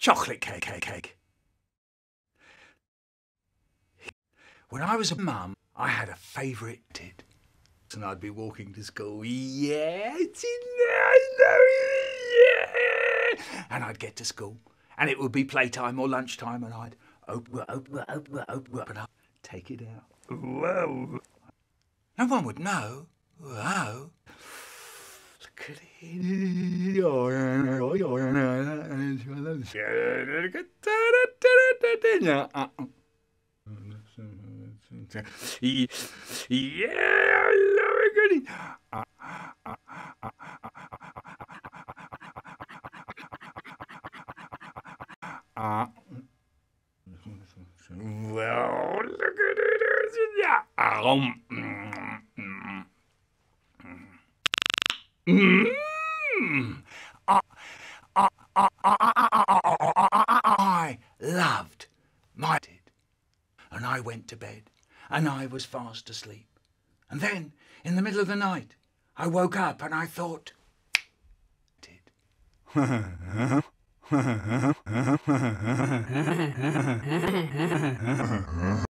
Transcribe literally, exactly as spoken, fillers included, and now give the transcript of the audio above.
chocolate cake, cake, cake. When I was a mum, I had a favourite kid. And I'd be walking to school, yeah, it's in there, I know it, yeah. And I'd get to school, and it would be playtime or lunchtime, and I'd open it, open it, open it, open it, and I'd take it out. Whoa. No one would know. Whoa. Look at it. Yeah, I love it, goody. Well, look at it. I loved my did, and I went to bed. And I was fast asleep. And then, in the middle of the night, I woke up and I thought, did.